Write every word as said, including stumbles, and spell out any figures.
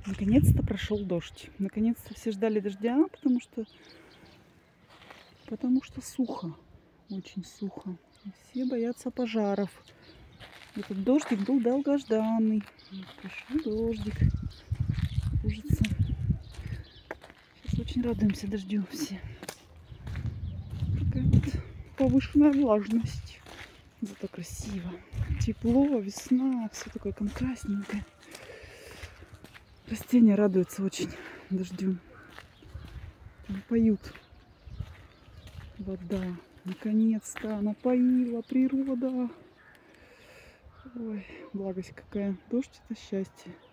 Наконец-то прошел дождь. Наконец-то все ждали дождя, потому что, потому что сухо, очень сухо. И все боятся пожаров. Этот дождик был долгожданный. Пришел дождик. Ужаса. Сейчас очень радуемся дождю все. Такая вот повышенная влажность. Зато красиво. Тепло, весна, все такое контрастненькое. Растения радуются очень дождю. Там поют. Вода. Наконец-то напоила природа. Ой, благость какая. Дождь — это счастье.